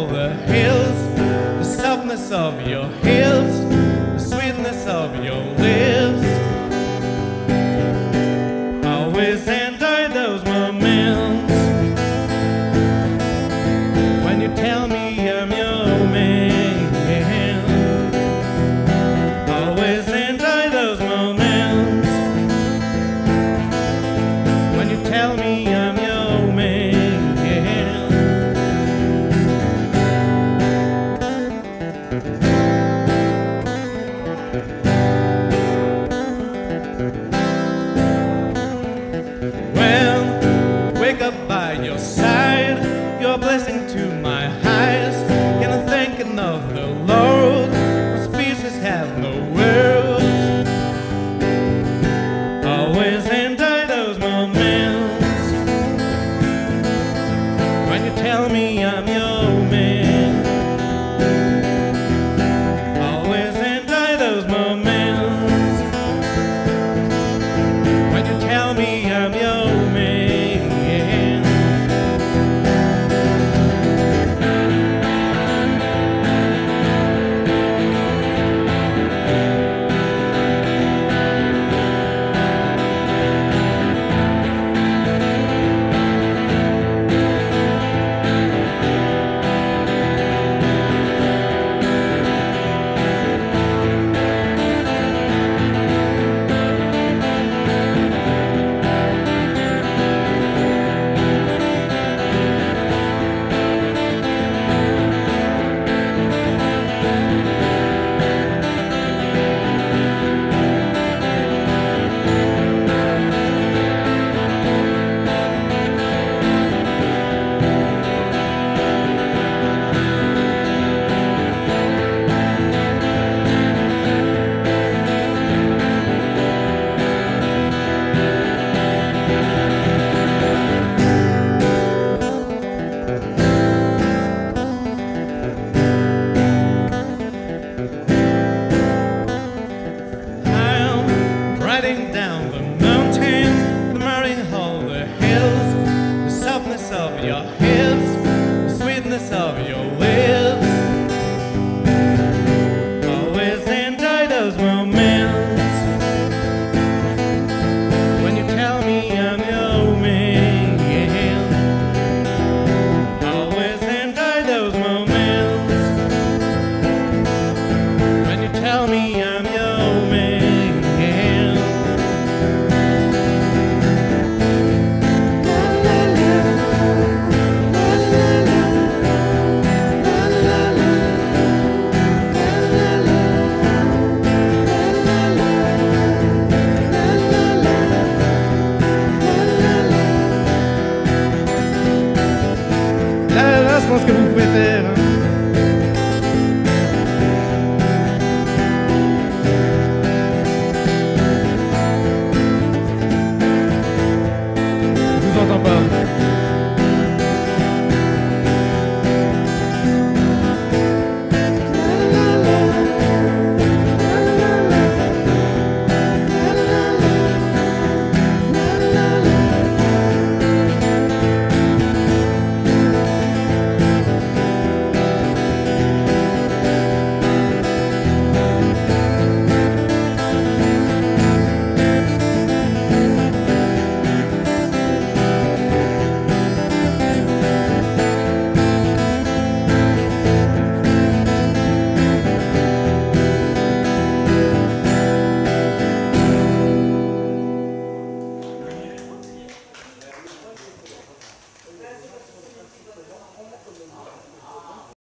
all the hills, the softness of your hips, the sweetness of your lips. Always enjoy those moments when you tell me I'm your man. Always enjoy those moments when you tell me I'm your man. Well, wake up by your side, you're a blessing to my eyes. Can I thank enough the Lord? My speeches have no words. Always enjoy those moments when you tell me I'm your man. Always enjoy those moments when you tell me I'm your man. Riding down the mountains, admiring all the hills, the softness of your hips, the sweetness of your lips. Always enjoy those moments when you tell me I'm your man. Always enjoy those moments when you tell me I'm your man. Je pense que vous pouvez faire